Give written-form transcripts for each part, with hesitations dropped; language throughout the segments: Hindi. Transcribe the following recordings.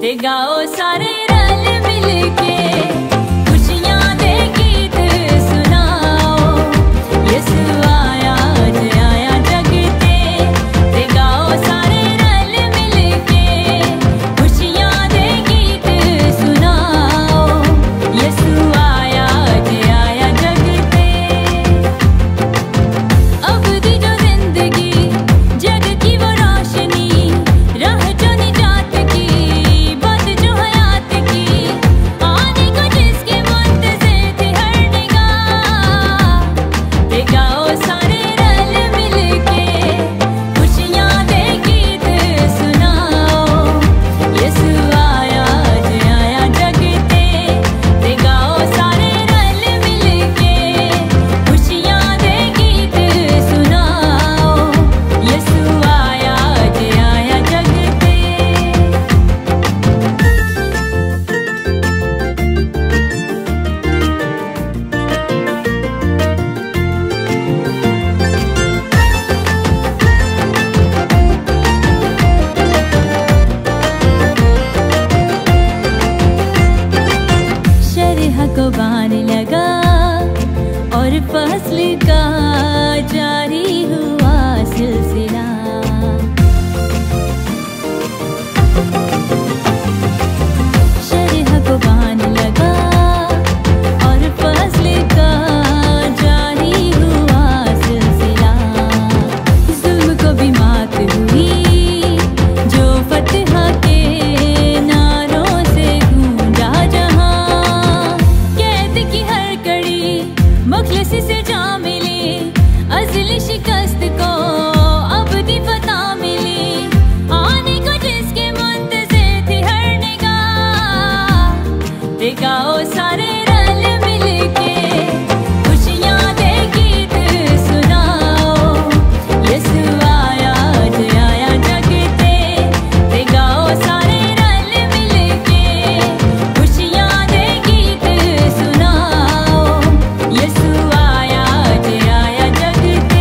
ते गाओ सारे रल मिल के खुशियां दे गीत सुनाओ। यीशु आया आज आया जग ते गाओ सारे रल मिल के खुशियां दे गीत सुनाओ। यीशु आया आज आया जग ते। अब दी जो जिंदगी जग की वो रोशनी, राह जो निजात की, बात जो हयात की, आने को जिसके मुंतज़िर थी हर निगाह। ते गाओ सारे रल मिल के खुशियां दे गीत सुनाओ। यीशु आया आज आया जग ते गाओ सारे रल मिल के खुशियां दे गीत सुनाओ। यीशु आया आज आया जग ते। शरह को बान लगा और फसल का जारी हुआ सिलसिला। शरह को बान लगा और फसल का जारी हुआ सिलसिला। जुल्म को भी मात हुई जो फतह के नारों से गूंजा जहां। कैद की हर कड़ी मुखलिसी से जा मिली, अज़ली शिकस्त को अबदी फतह मिली। आने को जिसके मुंतज़िर थी हर निगाह। ते गाओ सारे रल मिल के खुशियां दे गीत सुनाओ। यीशु आया आज आया जग ते गाओ सारे रल मिल के खुशियां दे गीत सुनाओ। यीशु आया आज आया जग ते।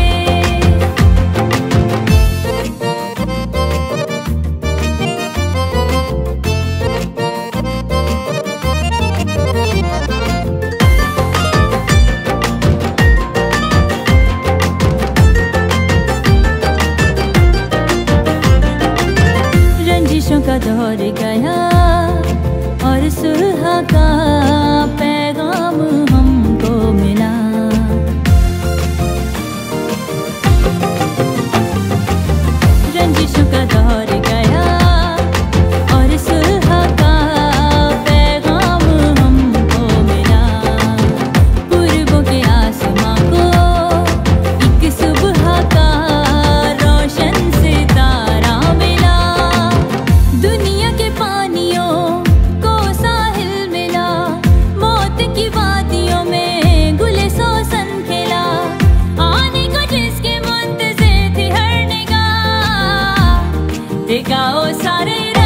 रंजिशों का दौर गया और सुलह का पैगाम हमको मिला। रंजिशों का दौर गया और सुलह का पैगाम हमको मिला। पूर्वों के आसमां को एक सुबह का रोशन सितारा मिला। दुनिया के पानियों को साहिल मिला, मौत की वादियों में गुले सोसन खिला। आने को जिसके मुंतज़िर थी हर निगाह। ते गाओ सारे